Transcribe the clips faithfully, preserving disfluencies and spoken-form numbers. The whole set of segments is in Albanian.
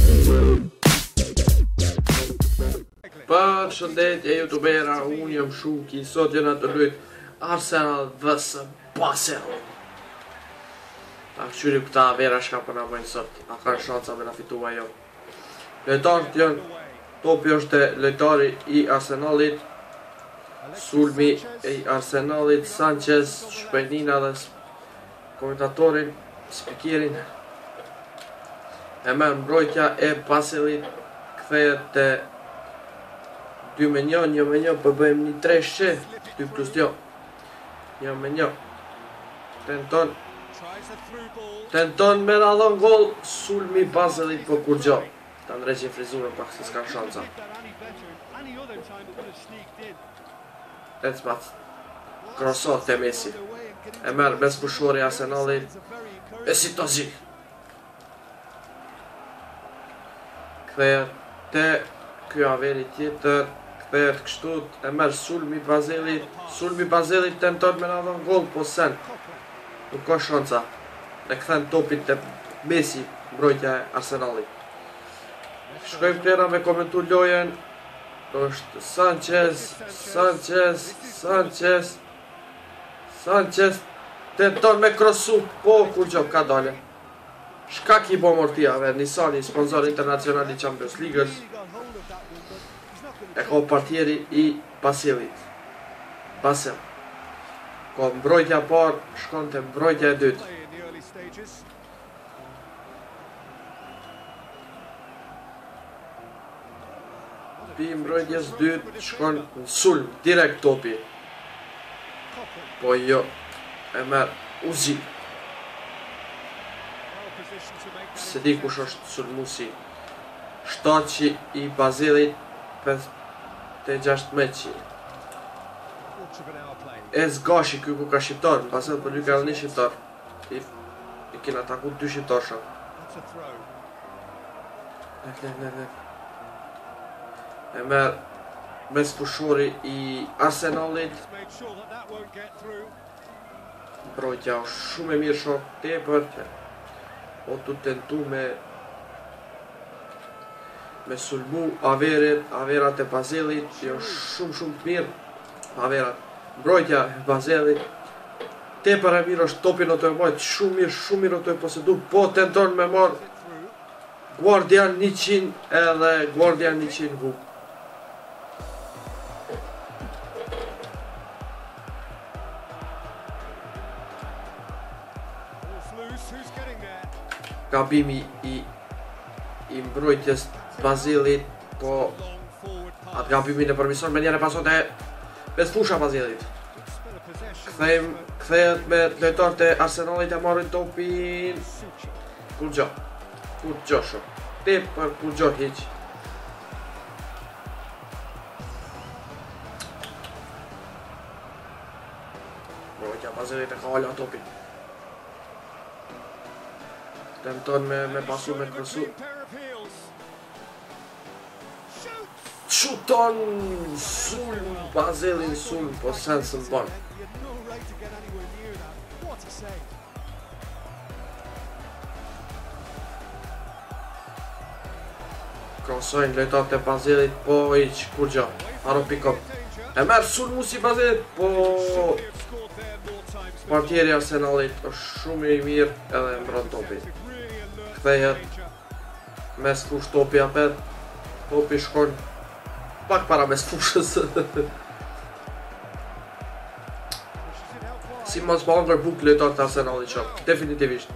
Përshëndetje youtubera, unë jam Shuki, sot jena të luajt Arsenal vs Basel. Ta këshyri këta vera shka për na bëjnë sot, a kanë shanca me na fitu ajo. Lojtarët janë, topi është lojtari i Arsenalit, sulmi i Arsenalit, Sanchez, Shpejnina dhe komentatorin, spikerin. E merë mbrojtja e Baselit, kthehet te dy me një, një me një, për bëjmë një tre shqe, dy plus një, një me një, tenton, tenton me në dhon gol, sulmi Baselit për kur gjo, ta ndreqin frizurën pak se s'kan shanca. Ecmat, krosot të Messi, e merë mes pushori Arsenalit, e si të zi. Kthehet te kjo averi tjetër, kthehet kështu, e merë sulmi Baselit, sulmi Baselit tenton me në dhon gol, po sen, nuk ka shanca, e kthen topin të Messi, mbrojtja e Arsenalit. Shkojmë klera me komentu lojen, është Sanchez, Sanchez, Sanchez, Sanchez, tenton me krosu, po kur gjo, ka dale. Shka ki bo mortia, ver, Nisani, sponsor internacional i Champions Leagues, e ka partjeri i Baselit. Basel. Ka mbrojtja par, shkon të mbrojtja e dytë. Pi mbrojtjes dytë, shkon në sulm, direkt topi. Po jo, e merë Uzi. Se di kush është sulmusi. Shtaci i Baselit, pesë gjashtë meqi. Ez Gashi, kjo ku ka shqiptar, në Basel për një ka një shqiptar. I, i kina taku dy shqiptar shak. Lek, lek, lek, lek. E merë mes pushori i Arsenalit. Mbrojtja është shumë e mirë shok, tepër. O të tentu me me sulmu averit, averat e Baselit, që është shumë shumë të mirë, averat, mbrojtja e Baselit, tepër e mirë është topin o të e mojtë, shumë mirë, shumë mirë o të e posedu, po tenton me marë Guardian një qind edhe Guardian një qind hu. Gabimi i, i mbrojtjes Baselit, po atë gabimin e përmison me njëre pasot e pes fusha Baselit. Kthehet me lojtarët e Arsenalit e marrin topin. Kur gjo, kur gjo shok, tepër kur gjo hiq. Mbrojtja Baselit e ka hala topin. Tenton me, me pasu me kërsu. Shuton sulm, Baselin sulm, po sen së më banë. Krosojnë lojtarët e Baselit, po iq, kur gjo, haro pick-up. E merë sulmu si Baselit, po partjeri Arsenalit është shumë i mirë edhe mbron topi. Kthehet mes fush topi apet, topi shkon pak para mes fushës. Si mos pa angër buk lojtar të Arsenalit qop, definitivisht.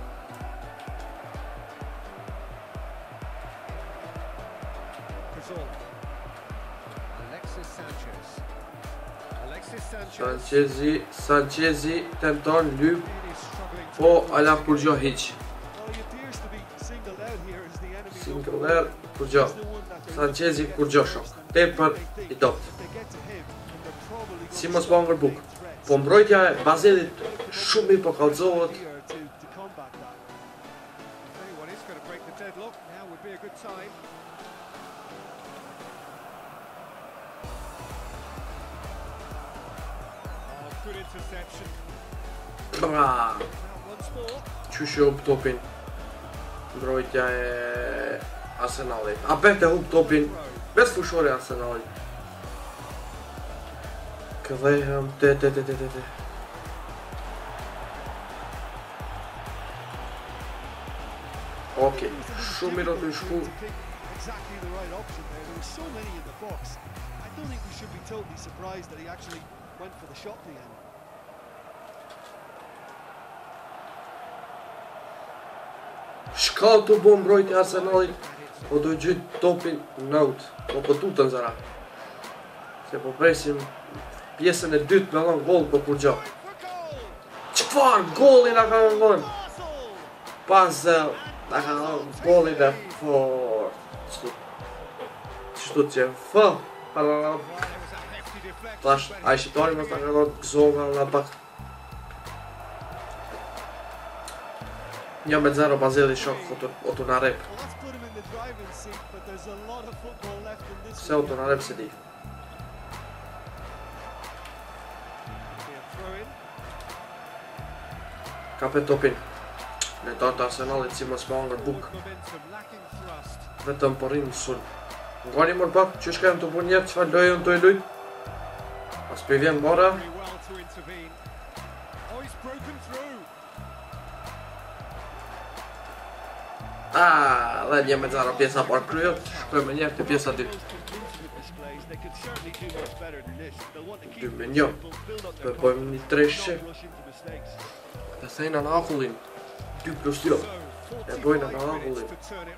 Sanchezi, Sanchezi tenton lyp, po ala kur gjo hiq. Singular kur gjo. Sanchezi kur gjo shok. Tepër i dopt. Si mos pa ngër buk. Po mbrojtja e Baselit shumë i po kallëzohet. Bra! Qyshe up topin. Mbrojtja e Arsenalit. A bete hub topin bez fushore Arsenalit. Këdhehem, te te te te te te. Okej, shumë mirë të shku. Exactly the right option there. There were so many in the box. I don't think we should be totally surprised that he actually went for the shot in the end. Shka të bo mbrojtja Arsenalit, po do gjithë topin në out, po po tutën zara. Se po presim pjesën e dytë me dhënë gol, po kur gjo. Qëfar golin a ka në dhënë? Pas a ka dhënë golin e fort. Qështu? Qështu që fë? Tash, a i shqiptari mështë a ka dhënë gëzonga nga pak. Një me zero Bazeli shok otu në rep. Se otu në rep se di. Kapet topin. Lejtar të Arsenalit si mos më angër buk. Vetëm përrim në sul. Ngani mor pak, që shkajmë të bu njerë, që fa lojën të e lujt. Pas për vjen mora. Ah, dhe një me zero pjesa par kryot, shkojmë njerë të pjesa dytë. Dy me një, për pojmë një treshe. Dhe sejna në akullin, dy plus jo, e bojna në akullin.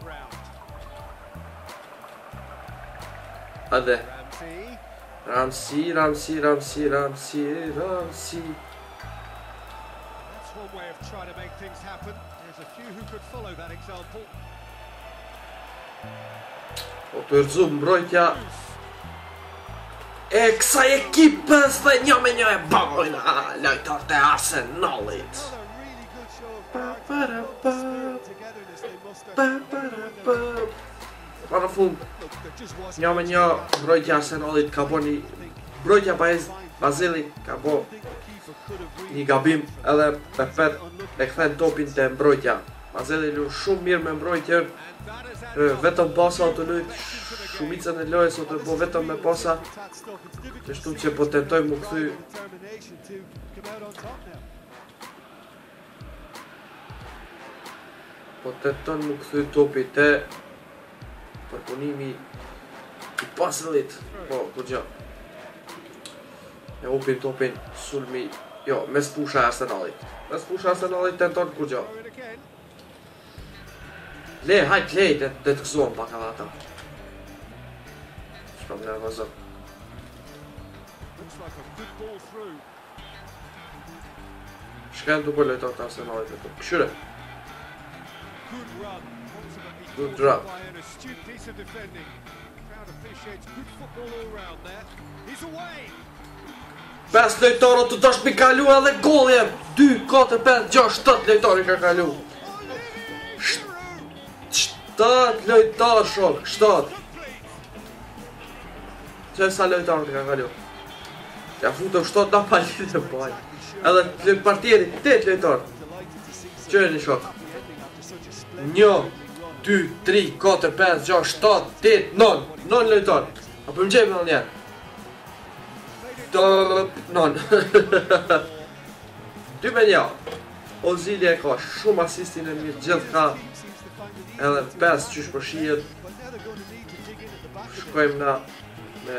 Ade, Ramsi, Ramsi, Ramsi, Ramsi, Ramsi. O të rëzu mbrojtja e kësaj ekipës dhe një me një e bojna lojtar të Arsenalit. Pa në fund, një me një mbrojtja Arsenalit ka bo një mbrojtja Bazeli ka bo një gabim edhe me pet e këthen topin të mbrojtja. Bazeli lu shumë mirë me mbrojtjer, vetëm pasa o të lujt, shumicën e lojës o të bo vetëm me pasa, qështu që po tentoj mu këthy po tentoj mu këthy topi te përpunimi i Bazelit, po, kur gjo. E upin topin sulmi, jo, mes pusha e Arsenalit. Mes pusha e Arsenalit tenton kur gjo. Le, hajt lej, dhe të këzohen pak edhe ata. Shka më nervozëm. Shka në të bëj lojtar të Arsenalit e të këshyre. Good run. Pes lojtarët të tash mi kalu edhe golje. dy, katër, pesë, gjashtë, shtat lojtari ka kalu. shtat lojtar shok, shtat. Që sa lojtarët ka kalu? Ja futëm shtat nga palit e baj. Edhe partjeri, tet lojtarët. Që e një shok? një, dy, tri, katër, pesë, gjashtë, shtat, tet, non, non lojtarë. Apo më gjejmë në njerë. Non. Dy me një. Ozili e ka shumë asistin e mirë, gjithë ka edhe pesë qysh për shijet. Shkojmë na me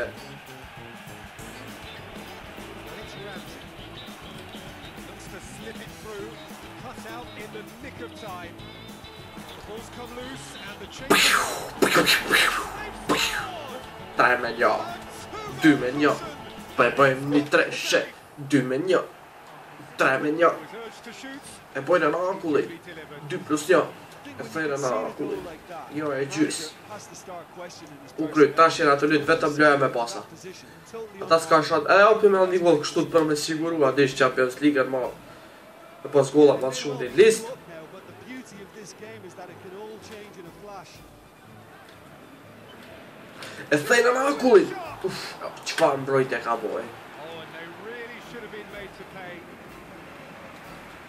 tre me një, dy me një, për e bëjmë një treshe, dy me një, tre me një, e bojnë në akullin, dy plus një, e fejnë në akullin, jo e gjys. U kryt, ta shena të lytë vetëm loja me pasa. Ata s'ka shat, e opi me një gol kështut për me siguru, a dish Champions League ma, e pas gola ma shumë din list. E thejnë në akullin. Uff, qëfar mbrojtje ka boj.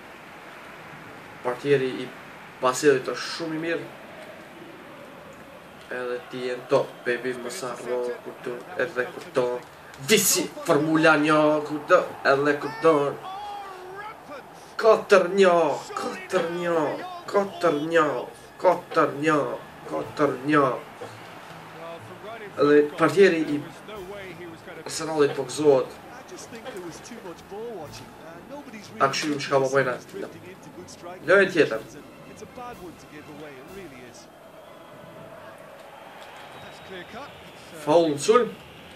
Partjeri i Bazelit është shumë i mirë. Edhe ti e në top, baby, më sarro, këto, edhe këto. Visi, formula një, këto, edhe këto. Katër një, katër një, katër një, katër një, katër një. Edhe partjeri i Arsenalit po gëzohet. A këshyrim që ka po pojna. Lojë tjetër. Faul në sulm.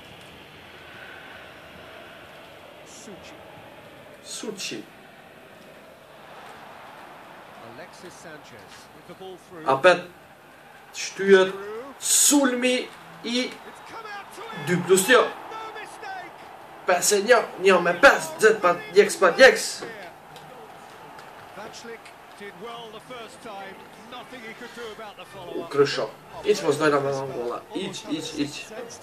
Suçi. Apet shtyhet sulmi i dy plus një. pesë e një, një me pesë, dzet pa djeks pa djeks. U krysho. Iq mos dojna me në golla. Iq, iq, iq.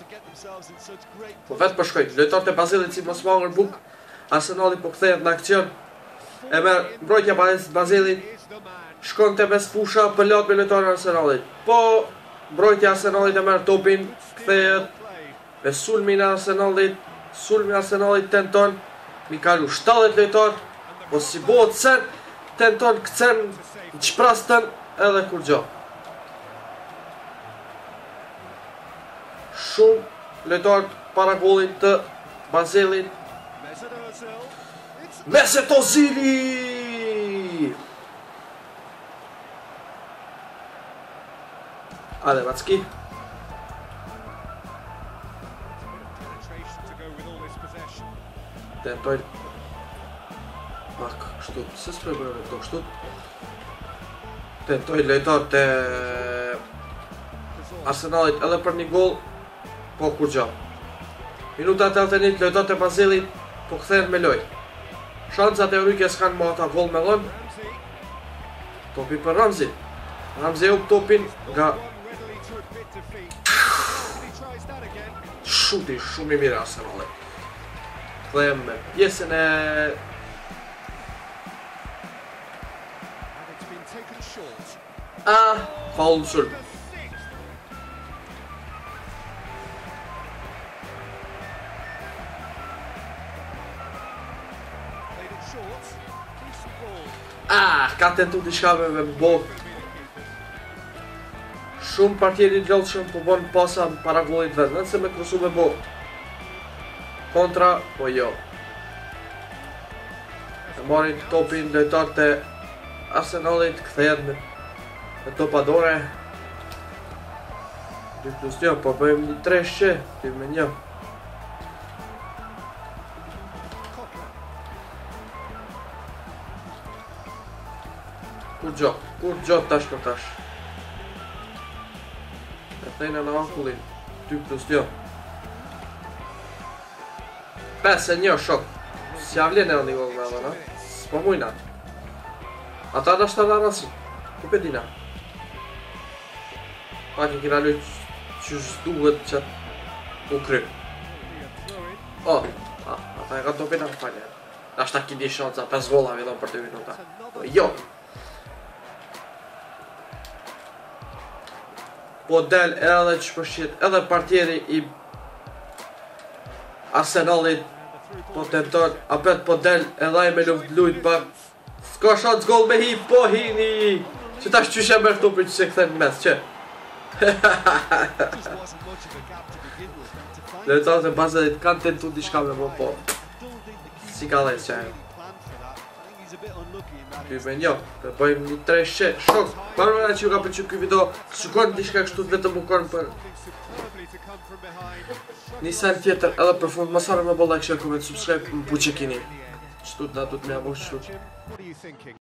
Po vetë përshkojt. Lojtarët e Bazilit si mos mangër buk. Arsenali po kthehet në akcion. E merë mbrojtja Bazilit. Shkon të mes fusha për lot me lojtarën e Arsenalit. Po mbrojtja Arsenalit e merë topin. Kthehet me sulmin e Arsenalit. Sulmi e Arsenalit tenton. Mi kalu shtatëdhjetë lojtar. Po si botë sen. Tenton këcen në qprastën edhe kur gjo. Shumë lojtar para gollit të Bazilit. Mesut Ozili! Ale Vacki. Tentoj. Pak, kështu, se s'prej bërë këto, kështu. Tentoj lojtar të Arsenalit edhe për një gol. Po kur gjo. Minuta tetëdhjetë e një, lojtar të Bazilit po kthehen me loj. Shancat e Urykjes kanë më ata gol me dhën. Topi për Ramzi. Ramzi up topin nga shuti shumë i mirë Arsenalit. Kthehem me pjesën e A, faul në sulm. Ah, ka tentu t'i shkave me bo. Shumë partjeri gjallëshëm po bon pasa para gollit vetë, nëse me krusu me bo. Kontra, po jo. E marin topin lojtar të Arsenalit, kthehet me, me topadore. dy plus një, po bëjmë një tre shqe, dy me një. Kur gjo, kur gjo tash për tash. E thejnë në akullin, dy plus një. pesë e një shok. Si avlen e në një gol me edhe, no? S'po mujna. Ata në shtë në rasin. Ku pe dina? Pak i kina lujt që shduhet që u kry. O, a, ata e ka topin në falje. Ashta kini shanca, pesë golla vidon për dy minuta. Po jo. Po del edhe që përshqit edhe partjeri i Arsenalit. Po tenton, apet po del edhe i me luft lujt pak. S'ka shans gol me hi, po hini. Që ta shqyshe mërë tupin që se këthen në mes, që? Lojtarët e Bazilit kanë tentu diçka me më po. Si ka lejtë që e. Dy me një, të bëjmë një tre shqe, shok. Parëmëra që ju ka përqy këj video, shukon diçka kështu vetëm u konë për një sen tjetër edhe për fund. Masarë me bo like, share, comment, subscribe, më pu që kini. Qëtu të da du të me abo qëtu.